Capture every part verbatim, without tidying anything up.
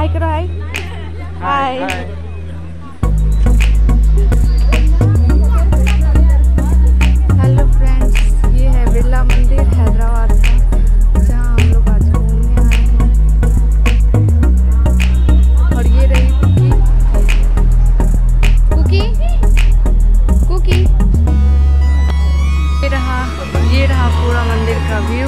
हाय करो, हाय हाय। Hello friends, ये है बिरला मंदिर हैदराबाद का, जहाँ हम लोग आज घूमने आए हैं। और ये रही कुकी कुकी कुकी। ये रहा ये रहा पूरा मंदिर का व्यू।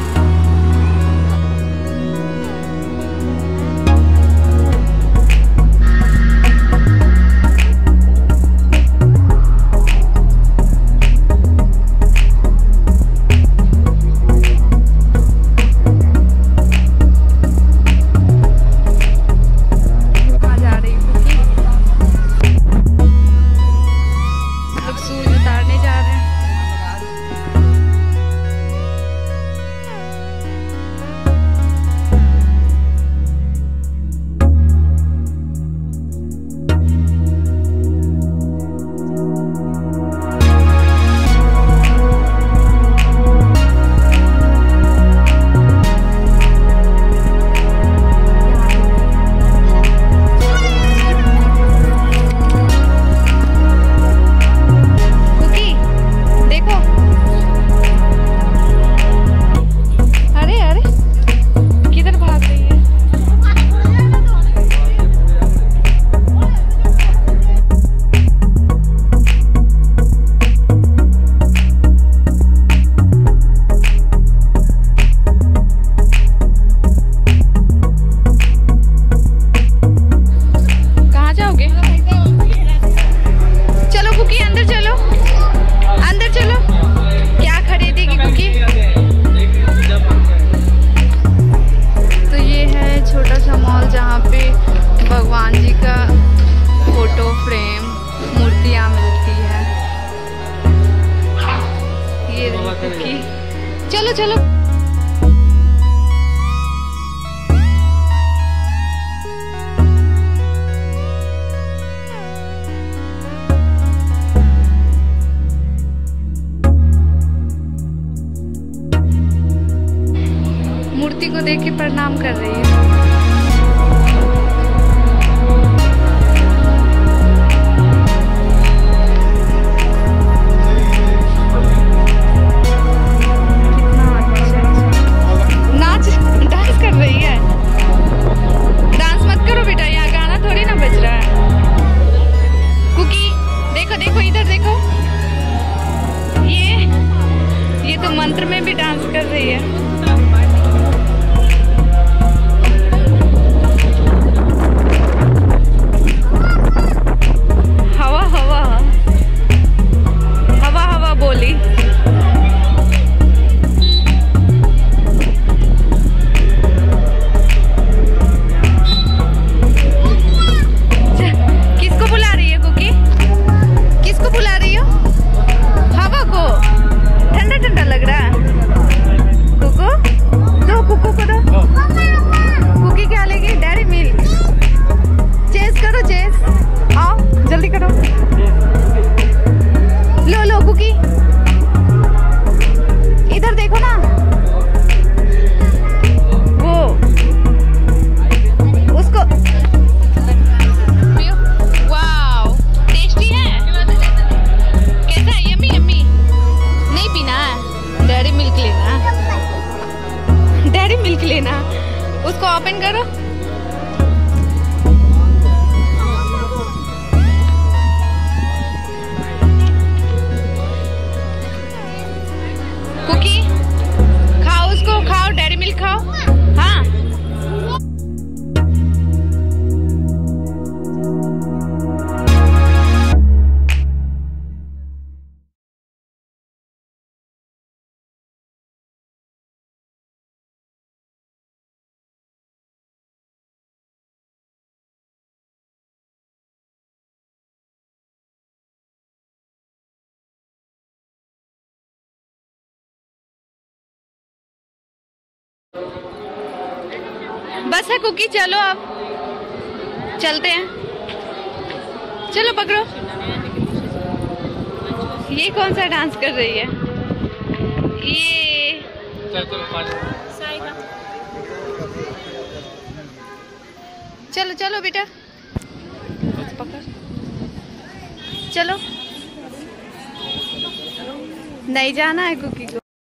चलो चलो मूर्ति को देख के प्रणाम कर रही है। मंत्र में भी डांस कर रही है। हवा हवा हवा हवा बोली। किसको बुला रही है कुकी? किसको बुला रही हो? हवा को? ठंडा ठंडा लग रहा है। कुकू दो, कुकू को दो। कुकी क्या लेगी? Dairy milk. चेस करो, चेस। आओ जल्दी करो। लो लो कुकी, इधर देखो ना। वो उसको वाओ, टेस्टी है। कैसा है? Yummy yummy. नहीं पीना है? डेयरी मिल्क लेना। डेयरी मिल्क लेना। उसको ओपन करो। कुकी खाओ, उसको खाओ, डेयरी मिल्क खाओ। हाँ बस है कुकी, चलो अब चलते हैं। चलो पकड़ो। ये कौन सा डांस कर रही है? ये चलो चलो बेटा, पकड़, चलो। नहीं जाना है कुकी को।